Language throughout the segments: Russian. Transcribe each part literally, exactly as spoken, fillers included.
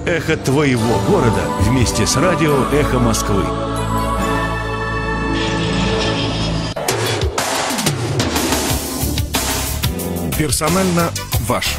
Эхо твоего города вместе с радио «Эхо Москвы». Персонально ваш.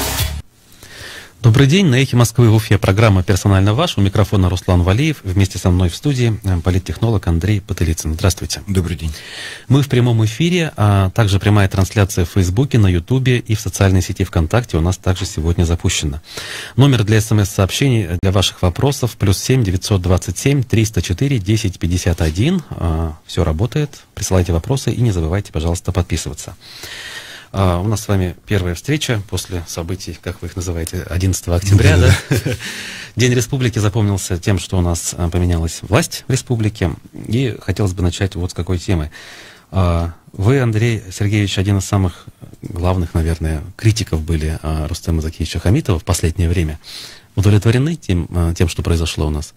Добрый день. На «Эхе Москвы» в Уфе программа «Персонально ваш». У микрофона Руслан Валиев. Вместе со мной в студии политтехнолог Андрей Потылицын. Здравствуйте. Добрый день. Мы в прямом эфире, а также прямая трансляция в Фейсбуке, на Ютубе и в социальной сети ВКонтакте у нас также сегодня запущена. Номер для смс-сообщений для ваших вопросов плюс семь девятьсот двадцать семь триста четыре десять пятьдесят один. Все работает. Присылайте вопросы и не забывайте, пожалуйста, подписываться. Uh, у нас с вами первая встреча после событий, как вы их называете, одиннадцатого октября. Да? День республики запомнился тем, что у нас uh, поменялась власть в республике. И хотелось бы начать вот с какой темы. Uh, вы, Андрей Сергеевич, один из самых главных, наверное, критиков были uh, Рустема Закиевича Хамитова в последнее время. Удовлетворены тем, uh, тем, что произошло у нас?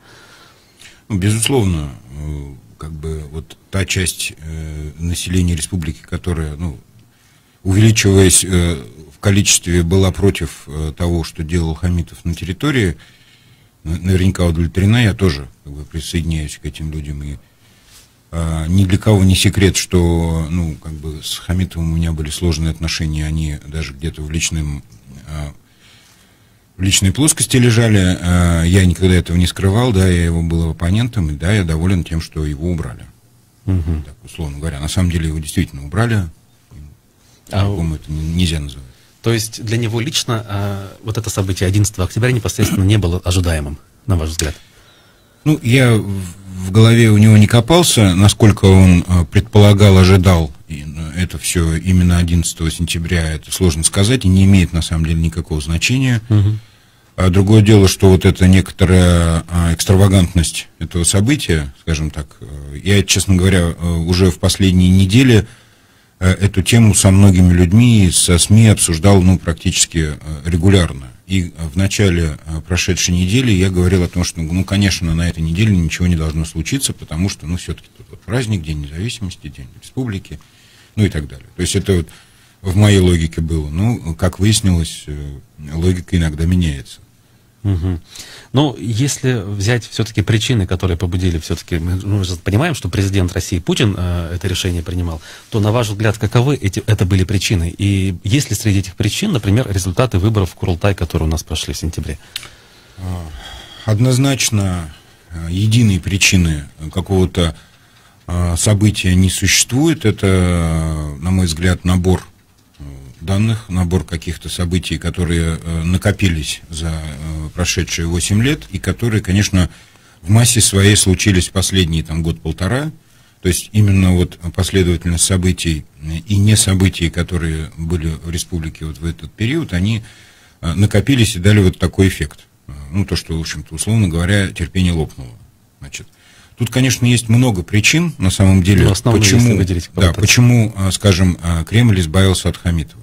Безусловно, как бы вот та часть э, населения республики, которая, ну, увеличиваясь э, в количестве, была против э, того, что делал Хамитов на территории, наверняка удовлетворена. Я тоже как бы присоединяюсь к этим людям. И э, ни для кого не секрет, что, ну, как бы с Хамитовым у меня были сложные отношения, они даже где-то в личном, э, в личной плоскости лежали. Э, я никогда этого не скрывал, да, я его был оппонентом, и да, я доволен тем, что его убрали. Угу. Так, условно говоря. На самом деле его действительно убрали. По-другому это нельзя называть. То есть для него лично а, вот это событие одиннадцатого октября непосредственно не было ожидаемым, на ваш взгляд? Ну, я в голове у него не копался, насколько он предполагал, ожидал это все именно одиннадцатого сентября, это сложно сказать, и не имеет на самом деле никакого значения. Угу. А другое дело, что вот эта некоторая экстравагантность этого события, скажем так, я, честно говоря, уже в последние недели эту тему со многими людьми, со СМИ обсуждал, ну, практически регулярно. И в начале прошедшей недели я говорил о том, что, ну, конечно, на этой неделе ничего не должно случиться, потому что, ну, все-таки тут вот праздник, День независимости, День республики, ну и так далее. То есть это вот в моей логике было. Ну, как выяснилось, логика иногда меняется. Угу. Ну, если взять все-таки причины, которые побудили, все-таки мы ну, понимаем, что президент России Путин э, это решение принимал, то, на ваш взгляд, каковы эти, это были причины? И есть ли среди этих причин, например, результаты выборов в Курултай, которые у нас прошли в сентябре? Однозначно единой причины какого-то э, события не существует. Это, на мой взгляд, набор данных, набор каких-то событий, которые э, накопились за э, прошедшие восемь лет, и которые, конечно, в массе своей случились в последние там год-полтора. То есть именно вот последовательность событий и не событий, которые были в республике вот в этот период, они э, накопились и дали вот такой эффект. Ну, то, что, в общем-то, условно говоря, терпение лопнуло. Значит, тут, конечно, есть много причин, на самом деле, почему, да, почему, скажем, Кремль избавился от Хамитова.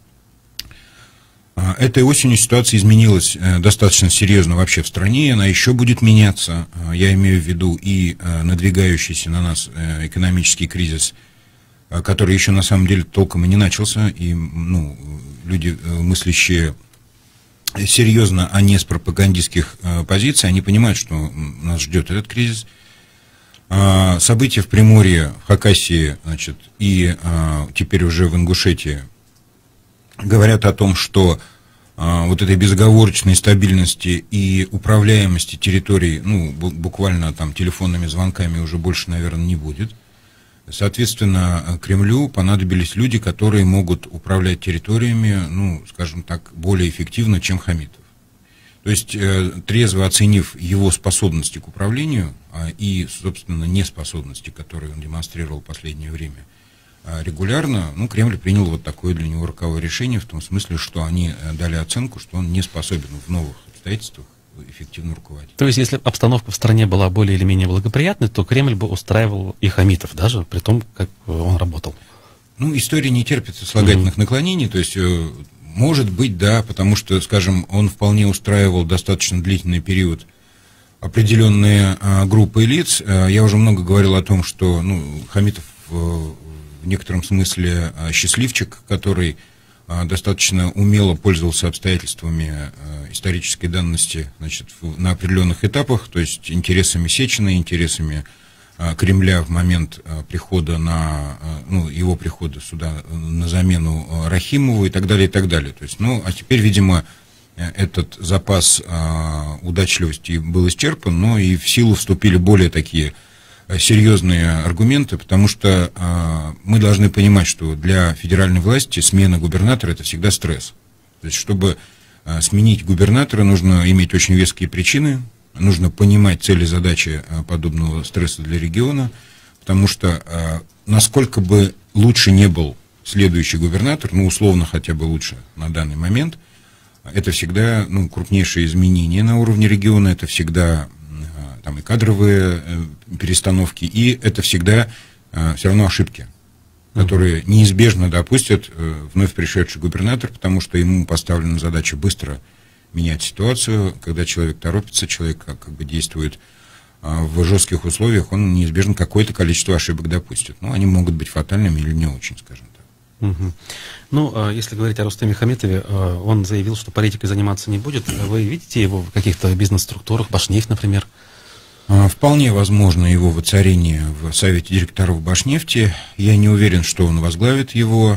Этой осенью ситуация изменилась достаточно серьезно вообще в стране, она еще будет меняться. Я имею в виду и надвигающийся на нас экономический кризис, который еще на самом деле толком и не начался, и, ну, люди, мыслящие серьезно, а не с пропагандистских позиций, они понимают, что нас ждет этот кризис. События в Приморье, в Хакасии, значит, и теперь уже в Ингушетии говорят о том, что а, вот этой безоговорочной стабильности и управляемости территорий, ну, буквально там телефонными звонками уже больше, наверное, не будет. Соответственно, Кремлю понадобились люди, которые могут управлять территориями, ну, скажем так, более эффективно, чем Хамитов. То есть, э, трезво оценив его способности к управлению э, и, собственно, неспособности, которые он демонстрировал в последнее время, регулярно, ну, Кремль принял вот такое для него роковое решение, в том смысле, что они дали оценку, что он не способен в новых обстоятельствах эффективно руководить. То есть, если обстановка в стране была более или менее благоприятной, то Кремль бы устраивал и Хамитов даже, при том, как он работал? Ну, история не терпит сослагательных mm-hmm. наклонений, то есть, может быть, да, потому что, скажем, он вполне устраивал достаточно длительный период определенные а, группы лиц. А, я уже много говорил о том, что, ну, Хамитов в некотором смысле счастливчик, который достаточно умело пользовался обстоятельствами исторической данности, значит, на определенных этапах, то есть интересами Сечина, интересами Кремля в момент прихода на, ну, его прихода сюда на замену Рахимову и так далее, и так далее. То есть, ну, а теперь, видимо, этот запас удачливости был исчерпан, но и в силу вступили более такие серьезные аргументы, потому что э, мы должны понимать, что для федеральной власти смена губернатора — это всегда стресс. То есть, чтобы э, сменить губернатора, нужно иметь очень веские причины, нужно понимать цели и задачи э, подобного стресса для региона, потому что э, насколько бы лучше не был следующий губернатор, ну, условно хотя бы лучше на данный момент, это всегда, ну, крупнейшие изменения на уровне региона, это всегда там и кадровые э, перестановки, и это всегда э, все равно ошибки, которые неизбежно допустят э, вновь пришедший губернатор, потому что ему поставлена задача быстро менять ситуацию. Когда человек торопится, человек как, как бы действует э, в жестких условиях, он неизбежно какое-то количество ошибок допустит. Но они могут быть фатальными или не очень, скажем так. Угу. Ну, если говорить о Рустеме Хамитове, он заявил, что политикой заниматься не будет. Вы видите его в каких-то бизнес-структурах, Башнефть, например? Вполне возможно его воцарение в Совете директоров Башнефти. Я не уверен, что он возглавит его.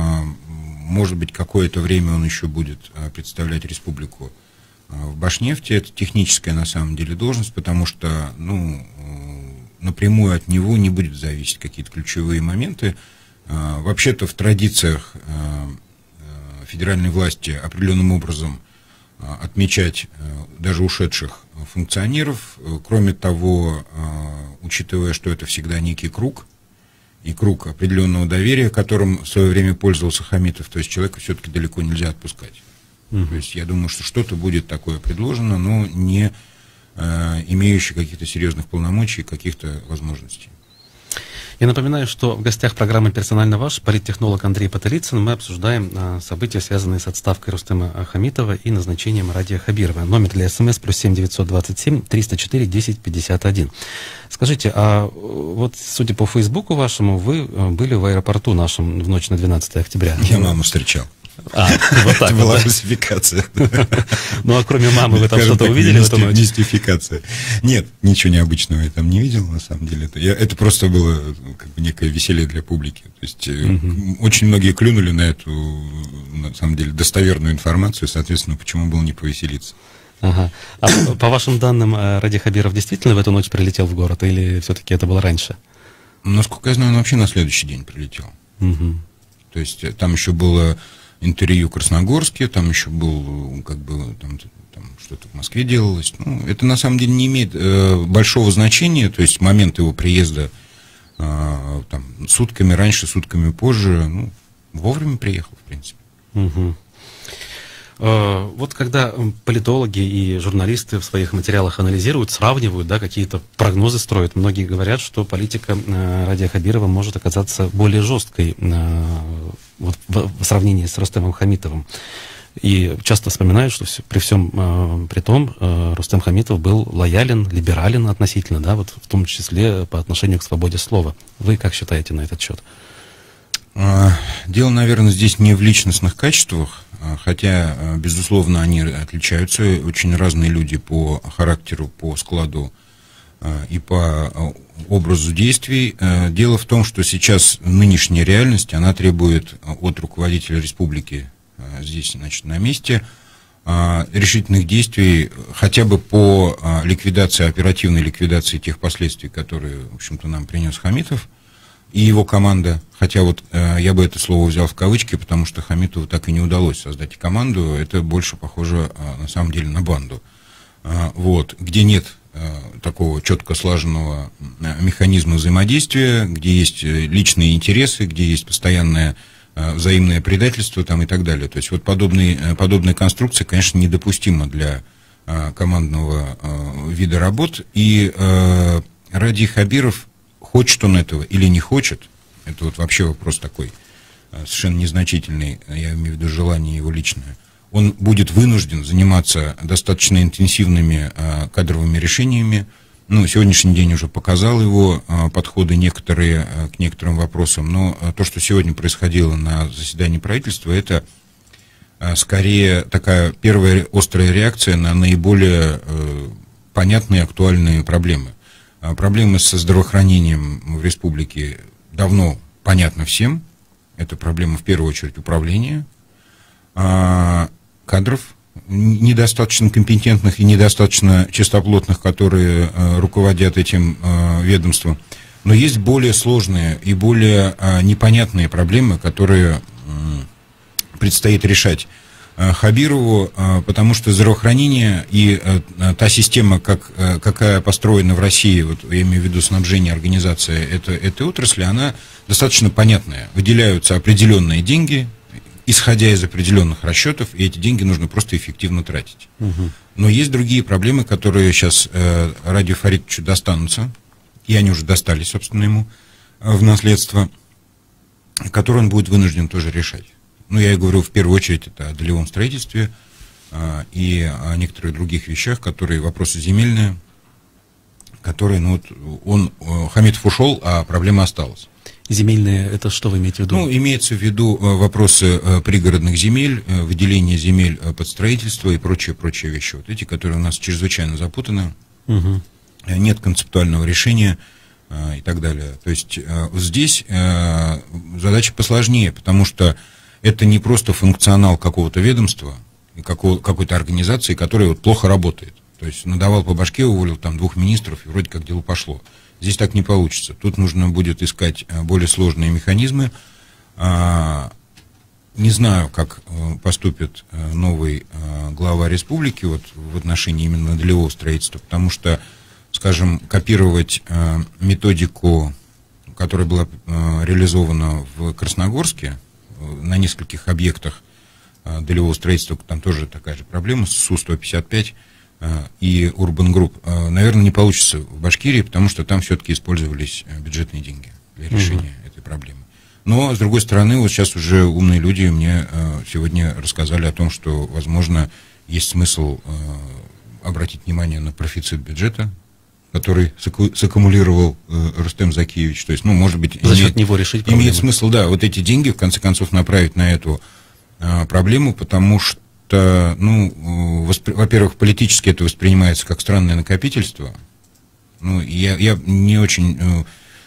Может быть, какое-то время он еще будет представлять республику в Башнефти. Это техническая, на самом деле, должность, потому что, ну, напрямую от него не будет зависеть какие-то ключевые моменты. Вообще-то в традициях федеральной власти определенным образом отмечать даже ушедших функционеров. Кроме того, учитывая, что это всегда некий круг, и круг определенного доверия, которым в свое время пользовался Хамитов, то есть человека все-таки далеко нельзя отпускать. Mm-hmm. То есть я думаю, что что-то будет такое предложено, но не имеющее каких-то серьезных полномочий, каких-то возможностей. Я напоминаю, что в гостях программы «Персонально ваш» политтехнолог Андрей Потылицын. Мы обсуждаем а, события, связанные с отставкой Рустема Хамитова и назначением Радия Хабирова. Номер для СМС плюс семь девятьсот двадцать семь триста четыре десять пятьдесят один. Скажите, а вот судя по Фейсбуку вашему, вы были в аэропорту нашем в ночь на двенадцатое октября? Я маму встречал. А, вот так. Это была фальсификация. Ну, а кроме мамы вы там что-то увидели в эту ночь? Мистификация. Нет, ничего необычного я там не видел, на самом деле. Это, я, это просто было как бы некое веселье для публики. То есть угу. очень многие клюнули на эту, на самом деле, достоверную информацию, соответственно, почему было не повеселиться. Ага. А по вашим данным, Радий Хабиров действительно в эту ночь прилетел в город, или все-таки это было раньше? Насколько я знаю, он вообще на следующий день прилетел. Угу. То есть там еще было интервью в Красногорске, там еще был, как бы, там, там что-то в Москве делалось. Ну, это на самом деле не имеет э, большого значения, то есть момент его приезда э, там, сутками раньше, сутками позже, ну, вовремя приехал, в принципе. Угу. Э, вот когда политологи и журналисты в своих материалах анализируют, сравнивают, да, какие-то прогнозы строят, многие говорят, что политика э, Радия Хабирова может оказаться более жесткой э, вот в, в сравнении с Рустемом Хамитовым. И часто вспоминают, что все, при всем э, при том э, Рустем Хамитов был лоялен, либерален относительно, да, вот в том числе по отношению к свободе слова. Вы как считаете на этот счет? Дело, наверное, здесь не в личностных качествах, хотя, безусловно, они отличаются. Очень разные люди по характеру, по складу и по образу действий. Дело в том, что сейчас нынешняя реальность, она требует от руководителя республики здесь, значит, на месте решительных действий хотя бы по ликвидации, оперативной ликвидации тех последствий, которые, в общем-то, нам принес Хамитов и его команда. Хотя вот э, я бы это слово взял в кавычки, потому что Хамитову так и не удалось создать команду. Это больше похоже э, на самом деле на банду. Э, вот, где нет э, такого четко слаженного э, механизма взаимодействия, где есть личные интересы, где есть постоянное э, взаимное предательство там, и так далее. То есть вот подобные, э, подобная конструкция, конечно, недопустима для э, командного э, вида работ. И э, Радий Хабиров, хочет он этого или не хочет, это вот вообще вопрос такой, совершенно незначительный, я имею в виду желание его личное, он будет вынужден заниматься достаточно интенсивными а, кадровыми решениями, Ну, сегодняшний день уже показал его подходы некоторые к некоторым вопросам, но то, что сегодня происходило на заседании правительства, это скорее такая первая острая реакция на наиболее понятные и актуальные проблемы. Проблемы со здравоохранением в республике давно понятны всем. Это проблема в первую очередь управления, кадров, недостаточно компетентных и недостаточно чистоплотных, которые э, руководят этим э, ведомством. Но есть более сложные и более э, непонятные проблемы, которые э, предстоит решать э, Хабирову, э, потому что здравоохранение и э, та система, как, э, какая построена в России, вот я имею в виду снабжение, организация это, этой отрасли, она достаточно понятная. Выделяются определенные деньги, исходя из определенных расчетов, и эти деньги нужно просто эффективно тратить. Угу. Но есть другие проблемы, которые сейчас э, Радию Фаритовичу достанутся, и они уже достались, собственно, ему э, в наследство, которые он будет вынужден тоже решать. Ну, я и говорю, в первую очередь, это о долевом строительстве э, и о некоторых других вещах, которые вопросы земельные, которые, ну, вот, он, э, Хамитов ушел, а проблема осталась. Земельные, это что вы имеете в виду? Ну, имеется в виду вопросы пригородных земель, выделение земель под строительство и прочие-прочие вещи. Вот эти, которые у нас чрезвычайно запутаны, угу. Нет концептуального решения и так далее. То есть здесь задача посложнее, потому что это не просто функционал какого-то ведомства, какой-то организации, которая вот плохо работает. То есть надавал по башке, уволил там двух министров, и вроде как дело пошло. Здесь так не получится. Тут нужно будет искать более сложные механизмы. Не знаю, как поступит новый глава республики вот в отношении именно долевого строительства, потому что, скажем, копировать методику, которая была реализована в Красногорске на нескольких объектах долевого строительства, там тоже такая же проблема, Су сто пятьдесят пять, и Urban Group, наверное, не получится в Башкирии, потому что там все-таки использовались бюджетные деньги для решения uh-huh. этой проблемы. Но, с другой стороны, вот сейчас уже умные люди мне сегодня рассказали о том, что, возможно, есть смысл обратить внимание на профицит бюджета, который саккумулировал Рустем Закиевич. То есть, ну, может быть, за счет него решить проблему. Имеет смысл, да, вот эти деньги, в конце концов, направить на эту проблему, потому что ну, воспри... во-первых, политически это воспринимается как странное накопительство. Ну, я, я не очень э,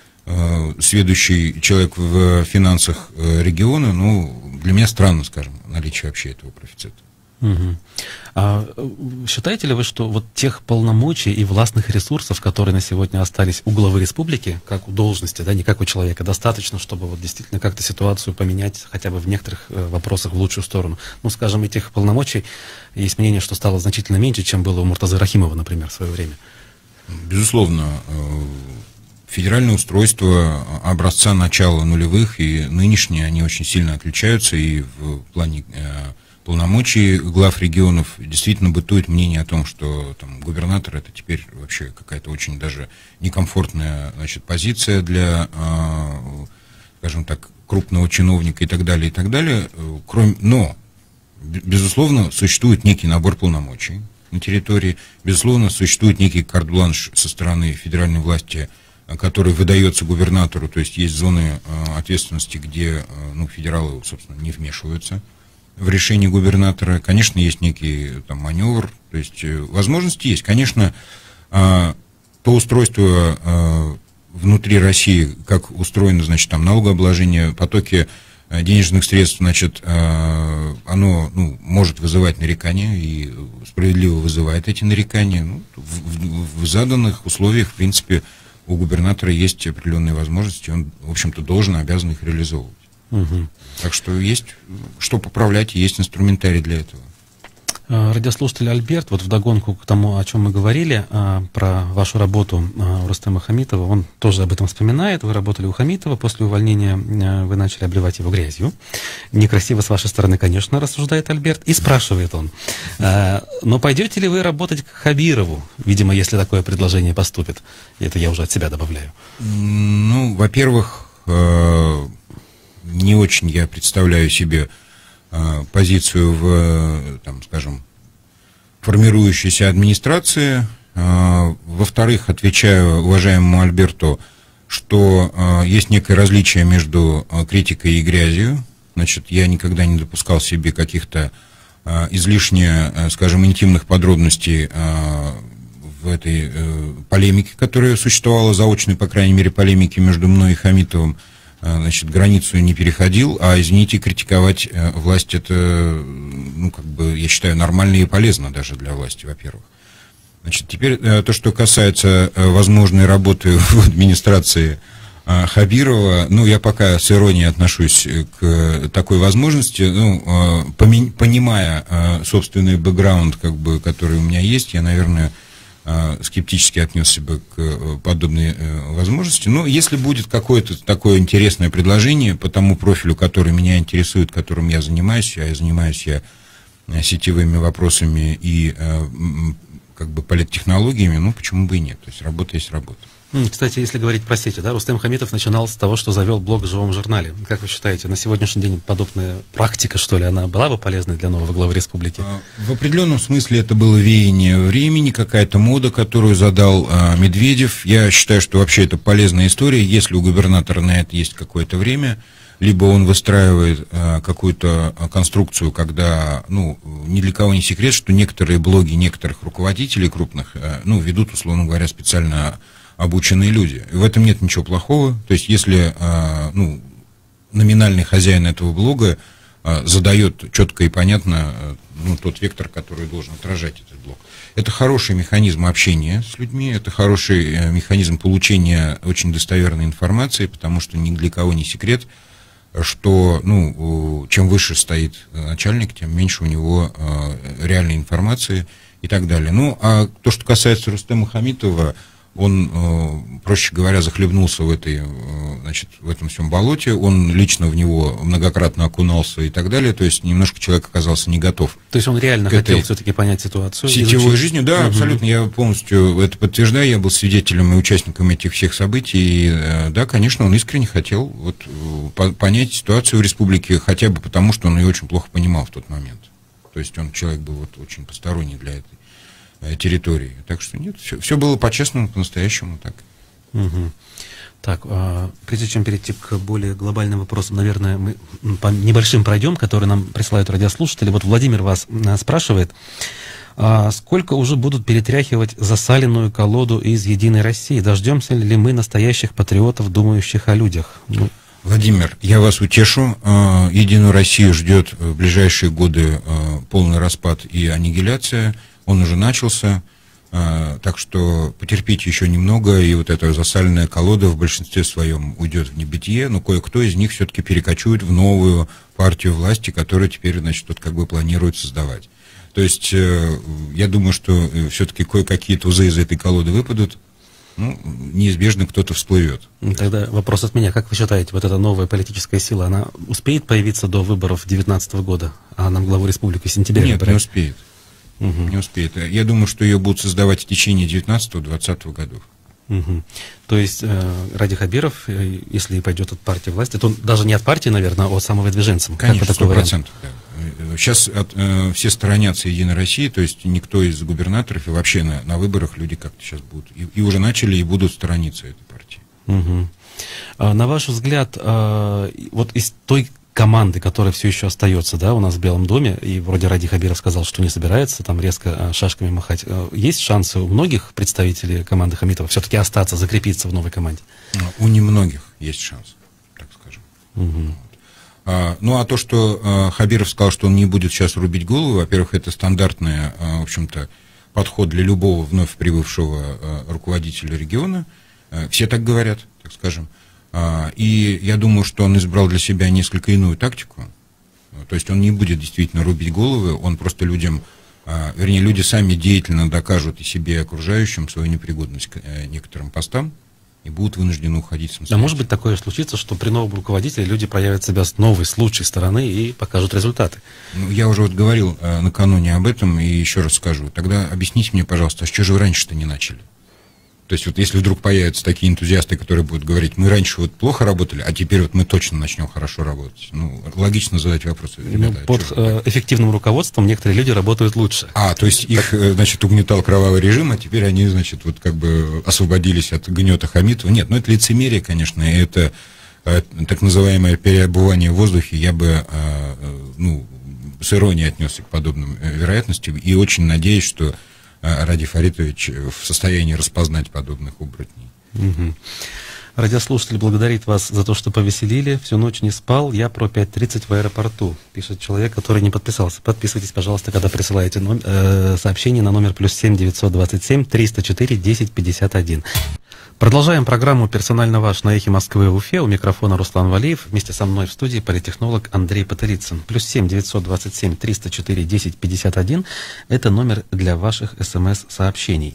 э, сведущий человек в финансах э, региона, ну, для меня странно, скажем, наличие вообще этого профицита. Угу. А считаете ли вы, что вот тех полномочий и властных ресурсов, которые на сегодня остались у главы республики, как у должности, да, не как у человека, достаточно, чтобы вот действительно как-то ситуацию поменять хотя бы в некоторых э, вопросах в лучшую сторону? Ну, скажем, этих полномочий, есть мнение, что стало значительно меньше, чем было у Муртазы Рахимова, например, в свое время. Безусловно, э, федеральное устройство образца начала нулевых и нынешние, они очень сильно отличаются, и в плане э, полномочий глав регионов действительно бытует мнение о том, что там, губернатор это теперь вообще какая-то очень даже некомфортная, значит, позиция для, э, скажем так, крупного чиновника и так далее, и так далее. Кроме, но, безусловно, существует некий набор полномочий на территории, безусловно, существует некий карт-бланш со стороны федеральной власти, который выдается губернатору, то есть есть зоны э, ответственности, где э, ну, федералы, собственно, не вмешиваются в решении губернатора. Конечно, есть некий там маневр, то есть э, возможности есть. Конечно, э, то устройство э, внутри России, как устроено, значит, там налогообложение, потоки э, денежных средств, значит, э, оно ну, может вызывать нарекания и справедливо вызывает эти нарекания. Ну, в, в, в заданных условиях, в принципе, у губернатора есть определенные возможности, он, в общем-то, должен, обязан их реализовывать. Угу. Так что есть что поправлять, и есть инструментарий для этого. Радиослушатель Альберт, вот вдогонку к тому, о чем мы говорили, про вашу работу у Рустема Хамитова, он тоже об этом вспоминает. Вы работали у Хамитова, после увольнения вы начали обливать его грязью. Некрасиво с вашей стороны, конечно, рассуждает Альберт. И спрашивает он, но пойдете ли вы работать к Хабирову, видимо, если такое предложение поступит? Это я уже от себя добавляю. Ну, во-первых, не очень я представляю себе позицию в, там, скажем, формирующейся администрации, Во-вторых, отвечаю уважаемому Альберту, что есть некое различие между критикой и грязью. Значит, я никогда не допускал себе каких-то излишне, скажем, интимных подробностей в этой полемике, которая существовала, заочной, по крайней мере, полемике между мной и Хамитовым. Значит, границу не переходил, а, извините, критиковать власть, это, ну, как бы, я считаю, нормально и полезно даже для власти, во-первых. Значит, теперь то, что касается возможной работы в администрации Хабирова, ну, я пока с иронией отношусь к такой возможности, ну, понимая собственный бэкграунд, как бы, который у меня есть, я, наверное, скептически отнесся бы к подобной возможности. Но если будет какое-то такое интересное предложение по тому профилю, который меня интересует, которым я занимаюсь, а я занимаюсь я сетевыми вопросами и как бы политтехнологиями, ну, почему бы и нет. То есть работа есть работа. Кстати, если говорить про сети, да, Рустем Хамитов начинал с того, что завел блог в живом журнале. Как вы считаете, на сегодняшний день подобная практика, что ли, она была бы полезной для нового главы республики? В определенном смысле это было веяние времени, какая-то мода, которую задал а, Медведев. Я считаю, что вообще это полезная история, если у губернатора на это есть какое-то время, либо он выстраивает а, какую-то конструкцию, когда, ну, ни для кого не секрет, что некоторые блоги некоторых руководителей крупных, а, ну, ведут, условно говоря, специально обученные люди. И в этом нет ничего плохого. То есть, если а, ну, номинальный хозяин этого блога а, задает четко и понятно а, ну, тот вектор, который должен отражать этот блог. Это хороший механизм общения с людьми, это хороший а, механизм получения очень достоверной информации, потому что ни для кого не секрет, что, ну, чем выше стоит начальник, тем меньше у него а, реальной информации и так далее. Ну, а то, что касается Рустема Хамитова, он, проще говоря, захлебнулся в, этой, значит, в этом всем болоте, он лично в него многократно окунался и так далее, то есть немножко человек оказался не готов. То есть он реально хотел все-таки понять ситуацию? Сетевой жизнью, да, угу. Абсолютно, я полностью это подтверждаю, я был свидетелем и участником этих всех событий, и, да, конечно, он искренне хотел вот, понять ситуацию в республике, хотя бы потому, что он ее очень плохо понимал в тот момент. То есть он, человек был вот очень посторонний для этой территории. Так что нет, все, все было по-честному, по-настоящему так. Угу. Так, а, прежде чем перейти к более глобальным вопросам, наверное, мы по небольшим пройдем, которые нам присылают радиослушатели. Вот Владимир вас а, спрашивает, а сколько уже будут перетряхивать засаленную колоду из «Единой России»? Дождемся ли мы настоящих патриотов, думающих о людях? Ну, Владимир, я вас утешу. «Единую Россию» ждет в ближайшие годы полный распад и аннигиляция. Он уже начался, так что потерпите еще немного, и вот эта засаленная колода в большинстве своем уйдет в небытие, но кое-кто из них все-таки перекочует в новую партию власти, которую теперь, значит, вот как бы планируют создавать. То есть я думаю, что все-таки кое-какие тузы из этой колоды выпадут, ну, неизбежно кто-то всплывет. Тогда вопрос от меня. Как вы считаете, вот эта новая политическая сила, она успеет появиться до выборов две тысячи девятнадцатого года, а нам главу республики в сентябре? Нет, не успеет. Угу. Не успеет. Я думаю, что ее будут создавать в течение девятнадцатого-двадцатого годов. Угу. То есть э, Ради Хабиров, э, если и пойдет от партии власти, то он даже не от партии, наверное, а от самовыдвиженцам. Конечно, сто процентов. Да. Сейчас от, э, все сторонятся «Единой России», то есть никто из губернаторов и вообще на, на выборах люди как-то сейчас будут. И, и уже начали и будут сторониться этой партии. Угу. А, на ваш взгляд, э, вот из той команды, которая все еще остается, да, у нас в Белом доме, и вроде Ради Хабиров сказал, что не собирается там резко шашками махать. Есть шансы у многих представителей команды Хамитова все-таки остаться, закрепиться в новой команде? У немногих есть шанс, так скажем. Угу. Вот. А, ну, а то, что а, Хабиров сказал, что он не будет сейчас рубить голову, во-первых, это стандартный, а, в общем-то, подход для любого вновь прибывшего а, руководителя региона. А, все так говорят, так скажем. И я думаю, что он избрал для себя несколько иную тактику. То есть он не будет действительно рубить головы, он просто людям, вернее, люди сами деятельно докажут и себе, и окружающим свою непригодность к некоторым постам и будут вынуждены уходить самостоятельно. А может быть такое случится, что при новом руководителе люди проявят себя с новой, с лучшей стороны и покажут результаты? Ну, я уже вот говорил накануне об этом и еще раз скажу. Тогда объясните мне, пожалуйста, а с чего же вы раньше-то не начали? То есть вот если вдруг появятся такие энтузиасты, которые будут говорить, мы раньше вот плохо работали, а теперь вот мы точно начнем хорошо работать. Ну, логично задать вопрос. Ну, под э, эффективным руководством некоторые люди работают лучше. А, то есть их, значит, угнетал кровавый режим, а теперь они, значит, вот как бы освободились от гнета Хамитова. Нет, ну это лицемерие, конечно, и это э, так называемое переобувание в воздухе. Я бы, э, ну, с иронией отнесся к подобным вероятностям и очень надеюсь, что Ради Фаритович в состоянии распознать подобных оборотней. Угу. Радиослушатель благодарит вас за то, что повеселили. Всю ночь не спал. Я про пять тридцать в аэропорту. Пишет человек, который не подписался. Подписывайтесь, пожалуйста, когда присылаете ном... э, сообщение на номер плюс семь девятьсот двадцать семь триста четыре десять пятьдесят один. Продолжаем программу «Персонально ваш» на Эхе Москвы в Уфе. У микрофона Руслан Валиев. Вместе со мной в студии политтехнолог Андрей Потылицын. Плюс семь девятьсот двадцать семь триста четыре десять пятьдесят один. Это номер для ваших смс-сообщений.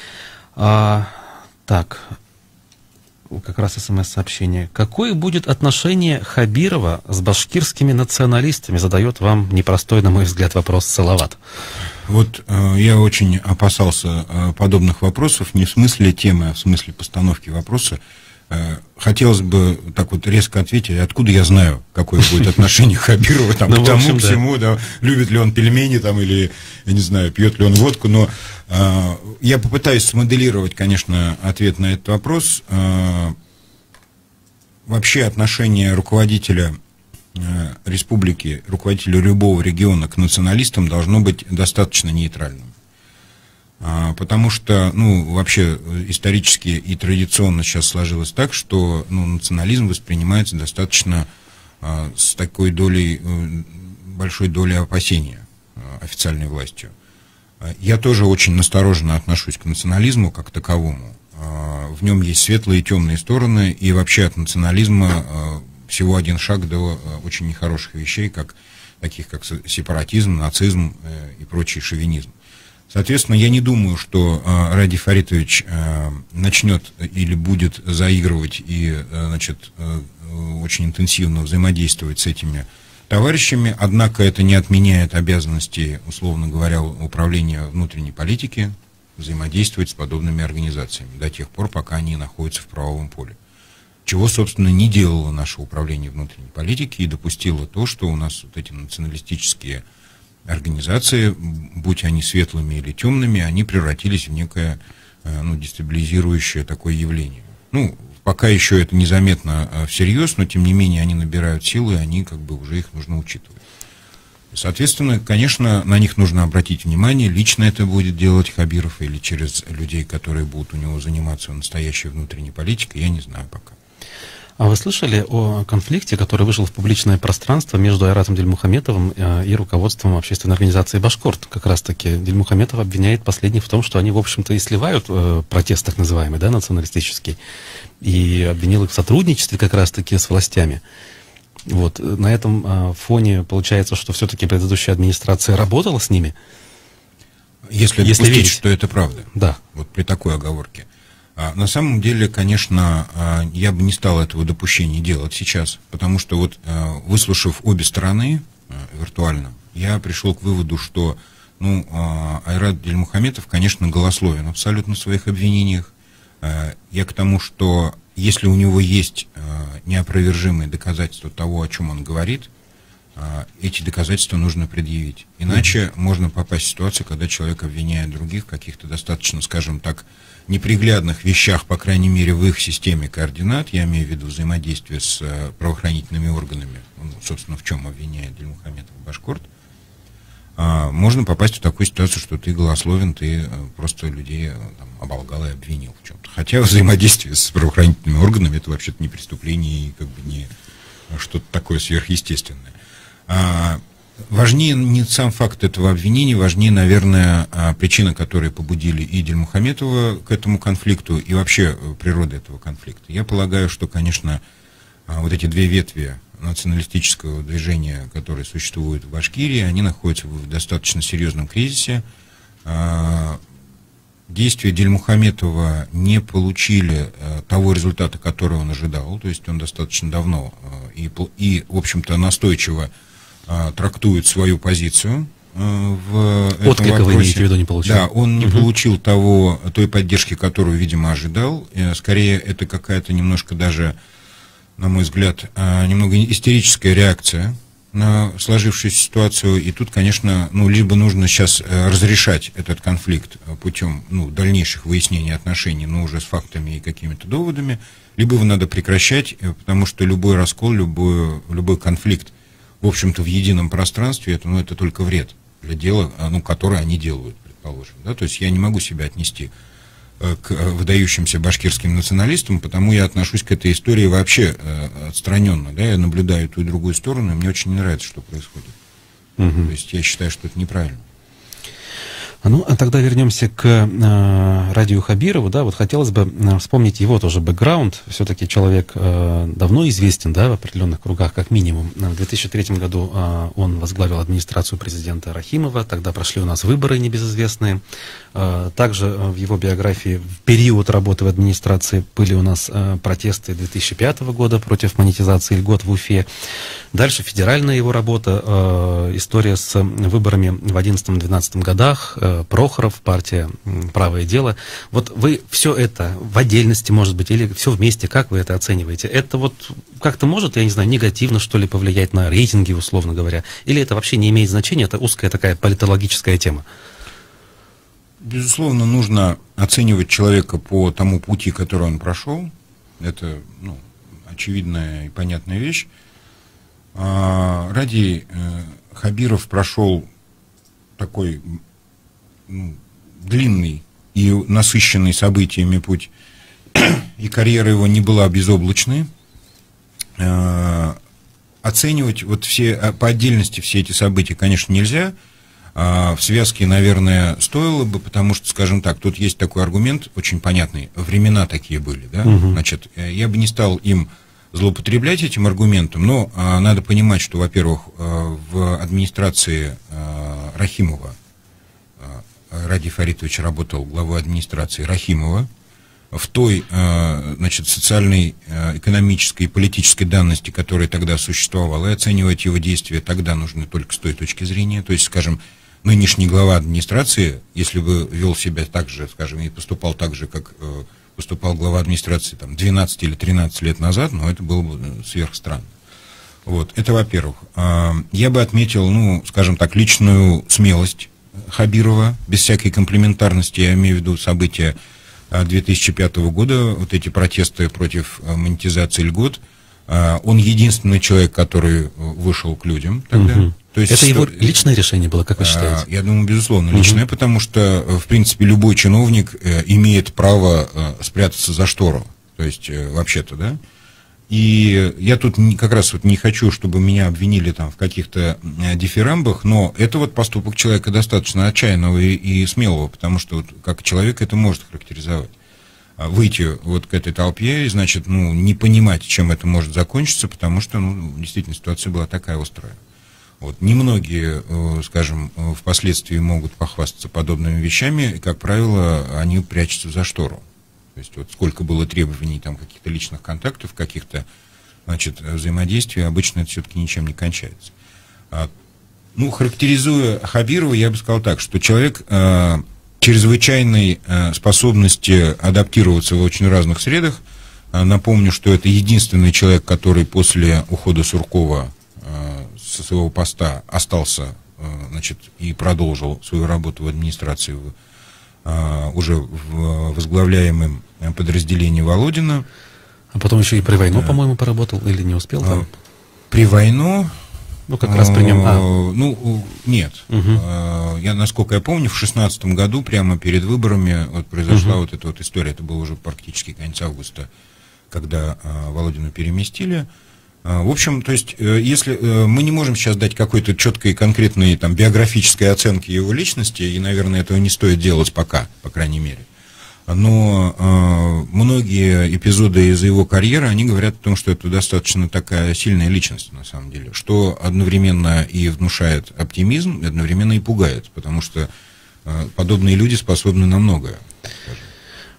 А, так, как раз смс-сообщение. Какое будет отношение Хабирова с башкирскими националистами? Задает вам непростой, на мой взгляд, вопрос Салават. Вот э, я очень опасался э, подобных вопросов, не в смысле темы, а в смысле постановки вопроса. Э, хотелось бы так вот резко ответить, откуда я знаю, какое будет отношение Хабирова там, к тому, к всему, да, любит ли он пельмени там, или, я не знаю, пьет ли он водку, но э, я попытаюсь смоделировать, конечно, ответ на этот вопрос. Э, вообще отношение руководителя республики, руководителю любого региона к националистам должно быть достаточно нейтральным. Потому что, ну, вообще исторически и традиционно сейчас сложилось так, что, ну, национализм воспринимается достаточно а, с такой долей, большой долей опасения а, официальной властью. Я тоже очень настороженно отношусь к национализму как таковому. А, в нем есть светлые и темные стороны, и вообще от национализма а, всего один шаг до очень нехороших вещей, как, таких как сепаратизм, нацизм э, и прочий шовинизм. Соответственно, я не думаю, что э, Ради Фаритович э, начнет или будет заигрывать и э, значит, э, очень интенсивно взаимодействовать с этими товарищами, однако это не отменяет обязанностей, условно говоря, управления внутренней политики взаимодействовать с подобными организациями до тех пор, пока они находятся в правовом поле. Чего, собственно, не делало наше управление внутренней политики и допустило то, что у нас вот эти националистические организации, будь они светлыми или темными, они превратились в некое, ну, дестабилизирующее такое явление. Ну, пока еще это незаметно всерьез, но тем не менее они набирают силы, и они как бы уже их нужно учитывать. Соответственно, конечно, на них нужно обратить внимание, лично это будет делать Хабиров или через людей, которые будут у него заниматься настоящей внутренней политикой, я не знаю пока. А вы слышали о конфликте, который вышел в публичное пространство между Айратом Дильмухаметовым и руководством общественной организации «Башкорт»? Как раз-таки Дильмухаметов обвиняет последних в том, что они, в общем-то, и сливают э, протест так называемый, да, националистический, и обвинил их в сотрудничестве как раз-таки с властями. Вот. На этом э, фоне получается, что все-таки предыдущая администрация работала с ними? Если, Если допустить, верить, что это правда. Да. Вот при такой оговорке. На самом деле, конечно, я бы не стал этого допущения делать сейчас, потому что вот, выслушав обе стороны виртуально, я пришел к выводу, что, ну, Айрат Дильмухаметов, конечно, голословен абсолютно в своих обвинениях. Я к тому, что если у него есть неопровержимые доказательства того, о чем он говорит, эти доказательства нужно предъявить. Иначе mm-hmm. можно попасть в ситуацию, когда человек обвиняет других в каких-то достаточно, скажем так, неприглядных вещах, по крайней мере, в их системе координат, я имею в виду взаимодействие с правоохранительными органами, ну, собственно, в чем обвиняет Дильмухаметов Башкорт, можно попасть в такую ситуацию, что ты голословен, ты просто людей там оболгал и обвинил в чем-то. Хотя взаимодействие с правоохранительными органами — это вообще-то не преступление и как бы не что-то такое сверхъестественное. А, важнее не сам факт этого обвинения, важнее, наверное, причины, которые побудили и Дильмухаметова к этому конфликту, и вообще природа этого конфликта. Я полагаю, что, конечно, вот эти две ветви националистического движения, которые существуют в Башкирии, они находятся в достаточно серьезном кризисе. Действия Дильмухаметова не получили того результата, который он ожидал, то есть он достаточно давно и, и в общем-то, настойчиво трактует свою позицию в этом Отклика вопросе. Вы имеете в виду, не получил? Да, он не угу. получил того, той поддержки, которую, видимо, ожидал. Скорее, это какая-то немножко даже, на мой взгляд, немного истерическая реакция на сложившуюся ситуацию. И тут, конечно, ну, либо нужно сейчас разрешать этот конфликт путем ну, дальнейших выяснений отношений, но уже с фактами и какими-то доводами, либо его надо прекращать, потому что любой раскол, любой, любой конфликт, в общем-то, в едином пространстве, это, ну, это только вред для дела, ну, которое они делают, предположим. Да? То есть я не могу себя отнести к выдающимся башкирским националистам, потому я отношусь к этой истории вообще э, отстраненно. Да? Я наблюдаю ту и другую сторону, и мне очень не нравится, что происходит. Угу. То есть я считаю, что это неправильно. Ну, а тогда вернемся к э, Радию Хабирову. Да, вот хотелось бы э, вспомнить его тоже бэкграунд. Все-таки человек э, давно известен, да, в определенных кругах, как минимум. В две тысячи третьем году э, он возглавил администрацию президента Рахимова. Тогда прошли у нас выборы небезызвестные. Э, также в его биографии в период работы в администрации были у нас э, протесты две тысячи пятого года против монетизации льгот в Уфе. Дальше федеральная его работа, э, история с выборами в одиннадцатом-двенадцатом годах, э, Прохоров, партия «Правое дело». Вот вы все это в отдельности, может быть, или все вместе, как вы это оцениваете? Это вот как-то может, я не знаю, негативно, что ли, повлиять на рейтинги, условно говоря? Или это вообще не имеет значения, это узкая такая политологическая тема? Безусловно, нужно оценивать человека по тому пути, который он прошел. Это, ну, очевидная и понятная вещь. А, Радий э, Хабиров прошел такой ну, длинный и насыщенный событиями путь, и карьера его не была безоблачной. Э, оценивать вот все, по отдельности все эти события, конечно, нельзя. А в связке, наверное, стоило бы, потому что, скажем так, тут есть такой аргумент очень понятный. Времена такие были, да? Угу. Значит, я бы не стал им злоупотреблять этим аргументом, но а, надо понимать, что, во-первых, а, в администрации а, Рахимова а, Радий Фаритович работал главой администрации Рахимова. В той, а, значит, социальной, а, экономической и политической данности, которая тогда существовала, и оценивать его действия тогда нужно только с той точки зрения. То есть, скажем, нынешний глава администрации, если бы вел себя так же, скажем, и поступал так же, как э, поступал глава администрации там, двенадцать или тринадцать лет назад, но это было бы сверхстранно. Вот, это во-первых. А, я бы отметил, ну, скажем так, личную смелость Хабирова, без всякой комплементарности, я имею в виду события две тысячи пятого года, вот эти протесты против монетизации льгот. А, он единственный человек, который вышел к людям тогда. Угу. То есть, это что, его личное решение было, как вы считаете? Я думаю, безусловно, личное, угу. потому что, в принципе, любой чиновник э, имеет право э, спрятаться за штору, то есть, э, вообще-то, да. И я тут не, как раз вот не хочу, чтобы меня обвинили там в каких-то э, дифирамбах, но это вот поступок человека достаточно отчаянного и, и смелого, потому что вот, как человек это может характеризовать. Выйти вот к этой толпе и, значит, ну, не понимать, чем это может закончиться, потому что, ну, действительно, ситуация была такая острая. Вот. Немногие, скажем, впоследствии могут похвастаться подобными вещами, и, как правило, они прячутся за штору. То есть вот сколько было требований, там, каких-то личных контактов, каких-то, значит, взаимодействий, обычно это все-таки ничем не кончается. Ну, характеризуя Хабирова, я бы сказал так, что человек э, чрезвычайной э, способности адаптироваться в очень разных средах. Э, напомню, что это единственный человек, который после ухода Суркова со своего поста остался, значит, и продолжил свою работу в администрации в, уже в возглавляемом подразделении Володина. А потом еще и при войну, да. по-моему, поработал или не успел там? При войну? Ну, как раз при нем. А. Ну, нет. Угу. Я, насколько я помню, в шестнадцатом году, прямо перед выборами, вот произошла угу. вот эта вот история. Это было уже практически конец августа, когда Володину переместили. В общем, то есть, если мы не можем сейчас дать какой-то четкой, конкретной там, биографической оценки его личности, и, наверное, этого не стоит делать пока, по крайней мере. Но э, многие эпизоды из его карьеры, они говорят о том, что это достаточно такая сильная личность, на самом деле, что одновременно и внушает оптимизм, и одновременно и пугает, потому что э, подобные люди способны на многое, скажем.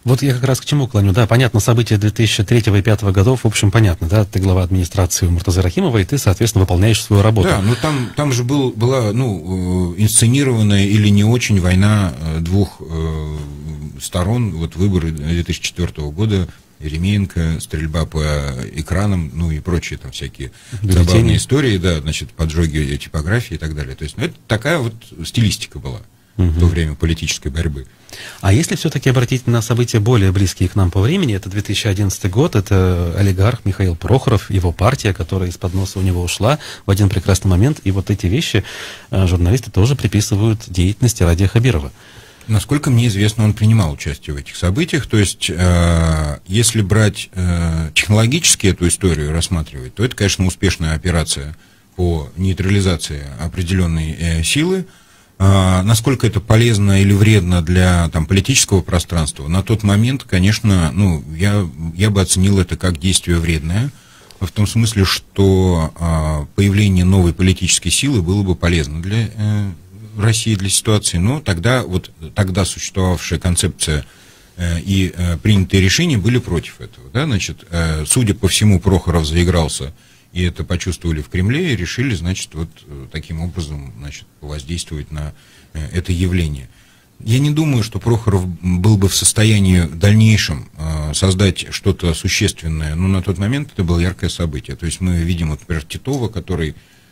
Вот я как раз к чему клоню. Да, понятно, события две тысячи третьего и две тысячи пятого годов, в общем, понятно, да, ты глава администрации Муртазы Рахимова, и ты, соответственно, выполняешь свою работу. Да, но там, там же был, была, ну, инсценированная или не очень война двух э, сторон, вот выборы две тысячи четвёртого года, Еременко, стрельба по экранам, ну и прочие там всякие Бюллетени. Забавные истории, да, значит, поджоги типографии и так далее. То есть, ну, это такая вот стилистика была угу. в то время политической борьбы. А если все-таки обратить на события более близкие к нам по времени, это две тысячи одиннадцатый год, это олигарх Михаил Прохоров, его партия, которая из-под носа у него ушла в один прекрасный момент, и вот эти вещи журналисты тоже приписывают деятельности Радия Хабирова. Насколько мне известно, он принимал участие в этих событиях. То есть, э, если брать э, технологически эту историю рассматривать, то это, конечно, успешная операция по нейтрализации определенной э, силы. Э, насколько это полезно или вредно для там, политического пространства, на тот момент, конечно, ну, я, я бы оценил это как действие вредное, в том смысле, что э, появление новой политической силы было бы полезно для э, России, для ситуации, но тогда вот тогда существовавшая концепция э, и э, принятые решения были против этого, да, значит, э, судя по всему, Прохоров заигрался, и это почувствовали в Кремле, и решили, значит, вот э, таким образом, значит, воздействовать на э, это явление. Я не думаю, что Прохоров был бы в состоянии в дальнейшем э, создать что-то существенное, но на тот момент это было яркое событие. То есть мы видим, вот, например, Титова, который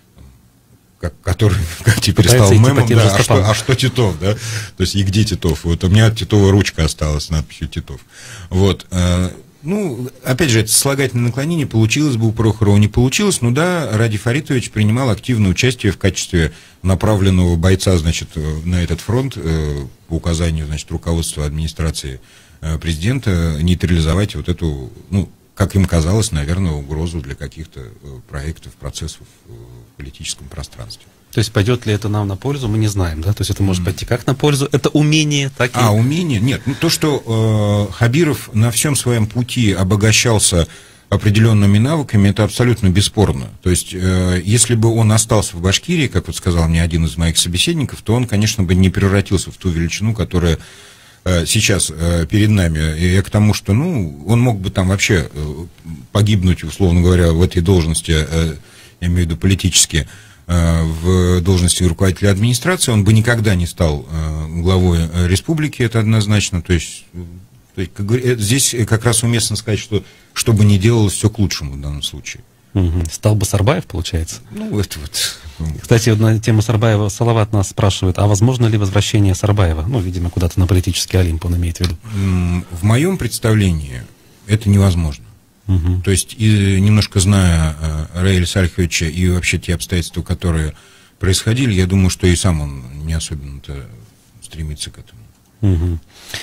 Как, который как теперь стал мемом, да, а, что, а что Титов, да, то есть и где Титов, вот у меня от Титова ручка осталась с надписью Титов, вот, э, ну, опять же, это слагательное наклонение, получилось бы у Прохорова, не получилось, ну да, Радий Фаритович принимал активное участие в качестве направленного бойца, значит, на этот фронт, э, по указанию, значит, руководства администрации э, президента, нейтрализовать вот эту, ну, как им казалось, наверное, угрозу для каких-то проектов, процессов в политическом пространстве. То есть пойдет ли это нам на пользу, мы не знаем, да? То есть это может пойти как на пользу? Это умение, так и... А, умение? Нет. Ну, то, что э, Хабиров на всем своем пути обогащался определенными навыками, это абсолютно бесспорно. То есть, э, если бы он остался в Башкирии, как вот сказал мне один из моих собеседников, то он, конечно, бы не превратился в ту величину, которая э, сейчас э, перед нами. И к тому, что, ну, он мог бы там вообще э, погибнуть, условно говоря, в этой должности, э, я имею в виду политически, в должности руководителя администрации, он бы никогда не стал главой республики, это однозначно. То есть, то есть как, здесь как раз уместно сказать, что что бы ни делалось, все к лучшему в данном случае. Угу. Стал бы Сарбаев, получается? Ну, это вот... Кстати, на тему Сарбаева Салават нас спрашивает, а возможно ли возвращение Сарбаева? Ну, видимо, куда-то на политический Олимп он имеет в виду. В моем представлении это невозможно. Угу. То есть, и немножко зная э, Раиля Сальховича и вообще те обстоятельства, которые происходили, я думаю, что и сам он не особенно-то стремится к этому. Угу.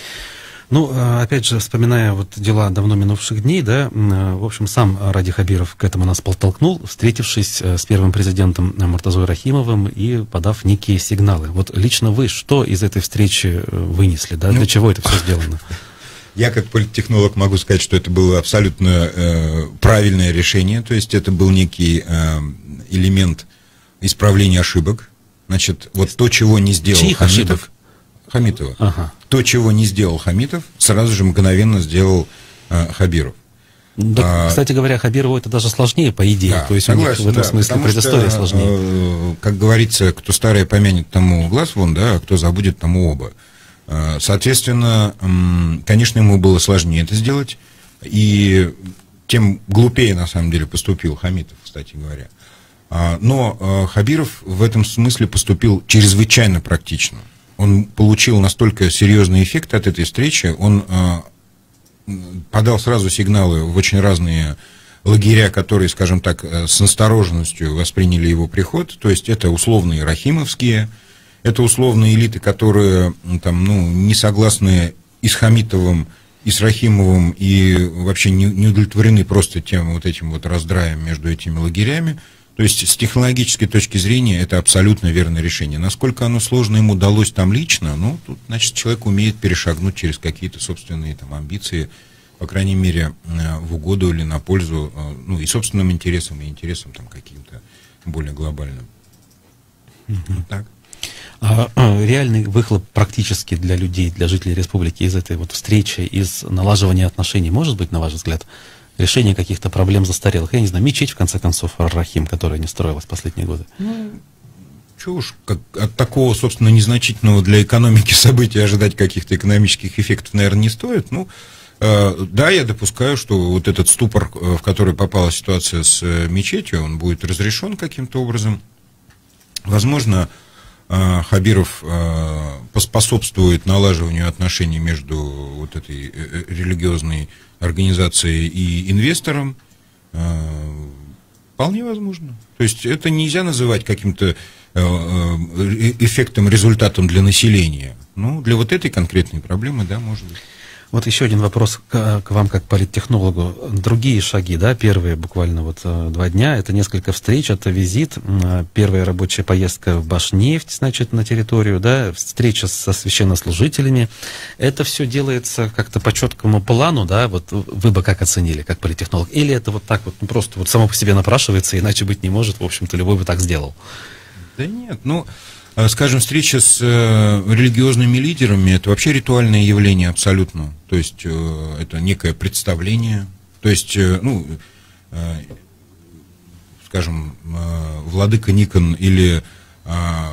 Ну, опять же, вспоминая вот дела давно минувших дней, да, в общем, сам Радий Хабиров к этому нас подтолкнул, встретившись с первым президентом Муртазой Рахимовым и подав некие сигналы. Вот лично вы что из этой встречи вынесли, да, ну, для чего это все сделано? Я как политтехнолог могу сказать, что это было абсолютно э, правильное решение, то есть это был некий э, элемент исправления ошибок. Значит, вот то, чего не сделал Чьих Хамитов, ошибок? Хамитова, ага. то, чего не сделал Хамитов, сразу же мгновенно сделал э, Хабиров. Да, а, кстати говоря, Хабирову это даже сложнее, по идее, да, то есть согласен, у них в этом да, смысле предыстория что, сложнее. Э, как говорится, кто старое помянет, тому глаз вон, да, а кто забудет, тому оба. Соответственно, конечно, ему было сложнее это сделать, и тем глупее, на самом деле, поступил Хамитов, кстати говоря. Но Хабиров в этом смысле поступил чрезвычайно практично. Он получил настолько серьезный эффект от этой встречи, он подал сразу сигналы в очень разные лагеря, которые, скажем так, с настороженностью восприняли его приход, то есть это условные рахимовские, это условные элиты, которые там, ну, не согласны и с Хамитовым, и с Рахимовым, и вообще не, не удовлетворены просто тем вот этим вот раздраем между этими лагерями. То есть с технологической точки зрения это абсолютно верное решение. Насколько оно сложно ему удалось там лично, ну, тут, значит, человек умеет перешагнуть через какие-то собственные там амбиции, по крайней мере, в угоду или на пользу, ну, и собственным интересам, и интересам там каким-то более глобальным. Mm-hmm. Вот так. А, реальный выхлоп практически для людей, для жителей республики из этой вот встречи, из налаживания отношений может быть, на ваш взгляд, решение каких-то проблем застарелых? Я не знаю, мечеть, в конце концов, Ар-Рахим, которая не строилась в последние годы. Ну, чего уж, как, от такого, собственно, незначительного для экономики события ожидать каких-то экономических эффектов, наверное, не стоит. Ну, э, да, я допускаю, что вот этот ступор, в который попала ситуация с э, мечетью, он будет разрешен каким-то образом. Возможно, э, Хабиров э, поспособствует налаживанию отношений между вот этой э, религиозной организацией и инвестором. Э, вполне возможно. То есть это нельзя называть каким-то эффектом, результатом для населения. Ну, для вот этой конкретной проблемы, да, может быть. Вот еще один вопрос к, к вам, как политтехнологу. Другие шаги, да, первые буквально вот два дня, это несколько встреч, это визит, первая рабочая поездка в Башнефть, значит, на территорию, да, встреча со священнослужителями. Это все делается как-то по четкому плану, да, вот вы бы как оценили, как политтехнолог? Или это вот так вот, ну, просто вот само по себе напрашивается, иначе быть не может, в общем-то, любой бы так сделал? Да нет, ну, скажем, встреча с э, религиозными лидерами – это вообще ритуальное явление абсолютно. То есть э, это некое представление. То есть, э, ну, э, скажем, э, владыка Никон или э,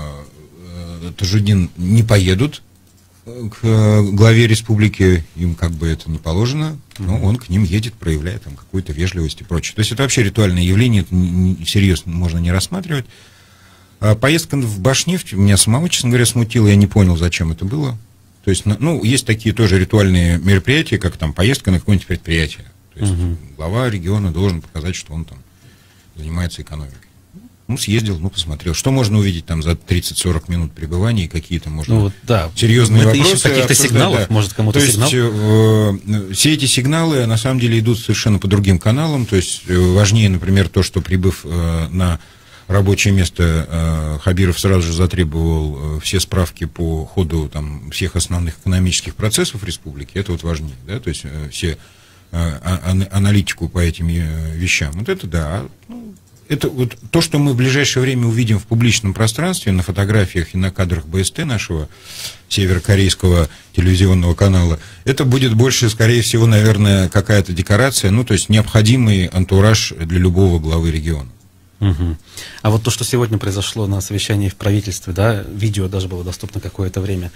э, Тажудин не поедут к э, главе республики, им как бы это не положено, но он к ним едет, проявляет там какую-то вежливость и прочее. То есть это вообще ритуальное явление, это не, не, серьезно можно не рассматривать. Поездка в Башнефть меня самого, честно говоря, смутила, я не понял, зачем это было. То есть, ну, есть такие тоже ритуальные мероприятия, как там поездка на какое-нибудь предприятие. То есть угу. глава региона должен показать, что он там занимается экономикой. Ну, съездил, ну, посмотрел. Что можно увидеть там за тридцать-сорок минут пребывания, и какие-то можно ну, вот, да. серьезные Мы вопросы каких-то сигналов, да. Может, кому-то то сигнал? есть, э, все эти сигналы, на самом деле, идут совершенно по другим каналам. То есть, э, важнее, например, то, что, прибыв э, на рабочее место, э, Хабиров сразу же затребовал э, все справки по ходу там, всех основных экономических процессов республики. Это вот важнее, да, то есть э, все э, а, аналитику по этим э, вещам. Вот это да. Ну, это вот то, что мы в ближайшее время увидим в публичном пространстве, на фотографиях и на кадрах БСТ нашего северокорейского телевизионного канала, это будет больше, скорее всего, наверное, какая-то декорация, ну, то есть необходимый антураж для любого главы региона. Угу. А вот то, что сегодня произошло на совещании в правительстве, да, видео даже было доступно какое-то время,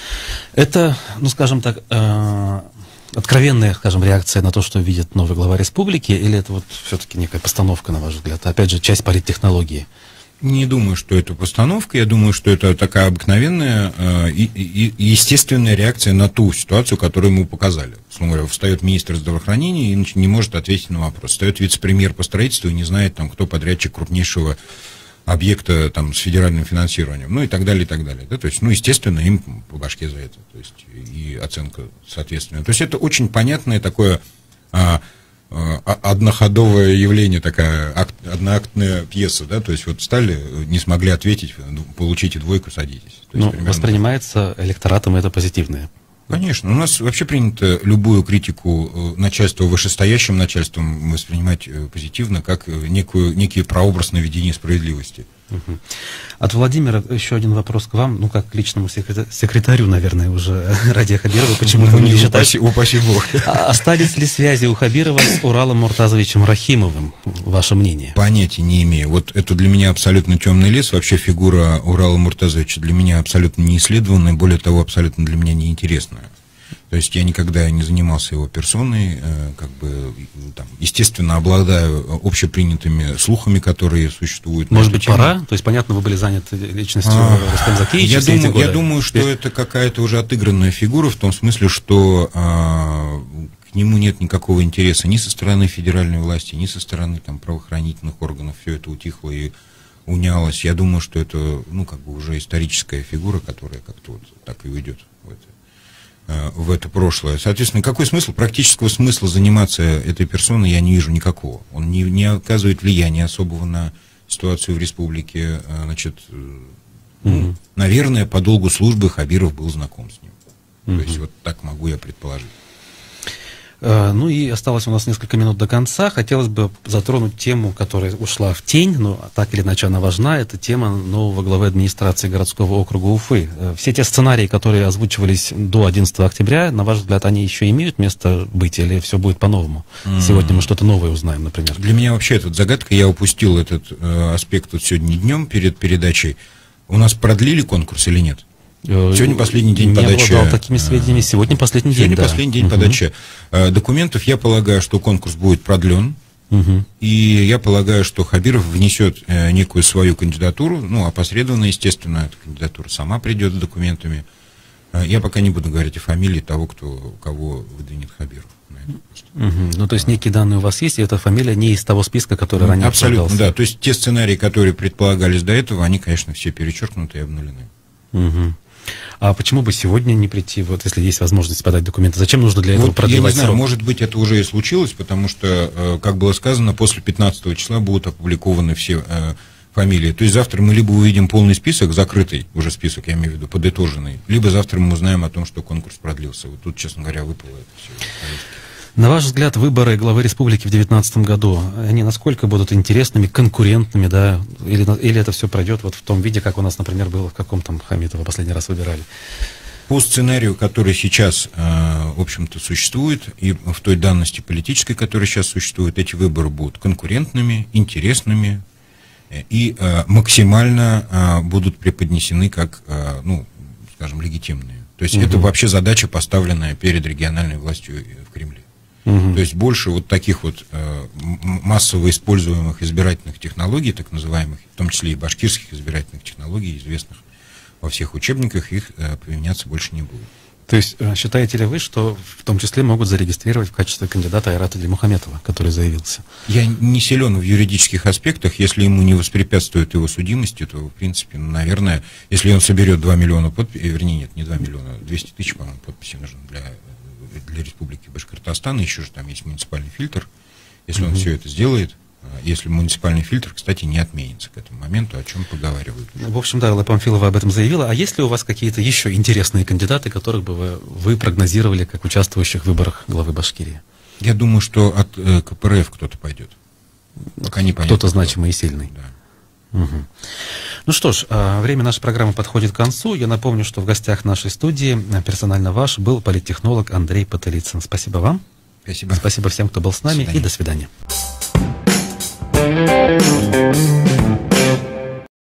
это, ну, скажем так, э, откровенная, скажем, реакция на то, что видит новый глава республики, или это вот все-таки некая постановка, на ваш взгляд, опять же, часть политтехнологии? Не думаю, что это постановка, я думаю, что это такая обыкновенная э, и, и, естественная реакция на ту ситуацию, которую ему показали. Словно говоря, встает министр здравоохранения и не может ответить на вопрос. Встает вице-премьер по строительству и не знает, там, кто подрядчик крупнейшего объекта там, с федеральным финансированием, ну и так далее, и так далее. Да? То есть, ну, естественно, им по башке за это. То есть, и оценка соответственная. То есть это очень понятное такое... А, одноходовое явление, такая акт, одноактная пьеса, да, то есть вот встали, не смогли ответить, получите двойку, садитесь. То есть, ну, воспринимается электоратом это позитивное. Конечно. У нас вообще принято любую критику начальства вышестоящим начальством воспринимать позитивно, как некую, некий прообраз наведения справедливости. Угу. От Владимира еще один вопрос к вам, ну, как к личному секретарю, секретарю наверное, уже Радия Хабирова, почему-то не считаете. Упаси Бог. А остались ли связи у Хабирова с Уралом Муртазовичем Рахимовым? Ваше мнение? Понятия не имею. Вот это для меня абсолютно темный лес. Вообще фигура Урала Муртазовича для меня абсолютно не исследованная, более того, абсолютно для меня неинтересная. То есть я никогда не занимался его персоной, как бы, там, естественно, обладаю общепринятыми слухами, которые существуют. Может быть, тему. Пора? То есть, понятно, вы были заняты личностью а, Рустема Закиевича. Я, думаю, я думаю, что Теперь... это какая-то уже отыгранная фигура, в том смысле, что а, к нему нет никакого интереса ни со стороны федеральной власти, ни со стороны там, правоохранительных органов. Все это утихло и унялось. Я думаю, что это, ну, как бы уже историческая фигура, которая как-то вот так и уйдет в это. в это прошлое. Соответственно, какой смысл, практического смысла заниматься этой персоной я не вижу никакого. Он не, не оказывает влияния особого на ситуацию в республике. Значит, ну, mm-hmm. наверное, по долгу службы Хабиров был знаком с ним. Mm-hmm. То есть вот так могу я предположить. Ну и осталось у нас несколько минут до конца. Хотелось бы затронуть тему, которая ушла в тень, но так или иначе она важна. Это тема нового главы администрации городского округа Уфы. Все те сценарии, которые озвучивались до одиннадцатого октября, на ваш взгляд, они еще имеют место быть или все будет по-новому? Mm-hmm. Сегодня мы что-то новое узнаем, например. Для меня вообще это загадка. Я упустил этот э, аспект вот сегодня днем перед передачей. У нас продлили конкурс или нет? Сегодня последний день не подачи. Не такими сведениями. Сегодня последний Сегодня день, да. последний день угу. подачи документов. Я полагаю, что конкурс будет продлен. Угу. И я полагаю, что Хабиров внесет некую свою кандидатуру. Ну, опосредованно, естественно, эта кандидатура сама придет с документами. Я пока не буду говорить о фамилии того, кто, кого выдвинет Хабиров. Угу. Ну, то есть некие данные у вас есть, и эта фамилия не из того списка, который ранее Абсолютно, обсуждался. да. То есть те сценарии, которые предполагались до этого, они, конечно, все перечеркнуты и обнулены. Угу. А почему бы сегодня не прийти, вот если есть возможность подать документы? Зачем нужно для этого вот продлевать я не знаю, срок? Может быть, это уже и случилось, потому что, как было сказано, после пятнадцатого числа будут опубликованы все э, фамилии. То есть завтра мы либо увидим полный список, закрытый уже список, я имею в виду, подытоженный, либо завтра мы узнаем о том, что конкурс продлился. Вот тут, честно говоря, выпало это все. На ваш взгляд, выборы главы республики в две тысячи девятнадцатом году, они насколько будут интересными, конкурентными, да, или, или это все пройдет вот в том виде, как у нас, например, было, в каком там Хамитова последний раз выбирали? По сценарию, который сейчас, в общем-то, существует, и в той данности политической, которая сейчас существует, эти выборы будут конкурентными, интересными и максимально будут преподнесены как, ну, скажем, легитимные. То есть угу. это вообще задача, поставленная перед региональной властью в Кремле. Угу. То есть больше вот таких вот э, массово используемых избирательных технологий, так называемых, в том числе и башкирских избирательных технологий, известных во всех учебниках, их э, применяться больше не будет. То есть считаете ли вы, что в том числе могут зарегистрировать в качестве кандидата Айрата Дильмухаметова, который заявился? Я не силен в юридических аспектах. Если ему не воспрепятствует его судимости, то, в принципе, ну, наверное, если он соберет два миллиона подписей, вернее, нет, не два миллиона, двести тысяч, по-моему, подписей нужно для, для Республики Башкортостан, еще же там есть муниципальный фильтр. Если mm-hmm. он все это сделает, если муниципальный фильтр, кстати, не отменится к этому моменту, о чем поговаривают. В общем, да, Элла Памфилова об этом заявила. А есть ли у вас какие-то еще интересные кандидаты, которых бы вы, вы прогнозировали как участвующих в выборах главы Башкирии? Я думаю, что от э, ка пэ эр эф кто-то пойдет. Пока не понятно. Кто-то значимый и сильный. Да. Угу. Ну что ж, время нашей программы подходит к концу. Я напомню, что в гостях нашей студии персонально ваш был политтехнолог Андрей Потылицын. Спасибо вам. Спасибо. Спасибо всем, кто был с нами. До свидания. И до свидания.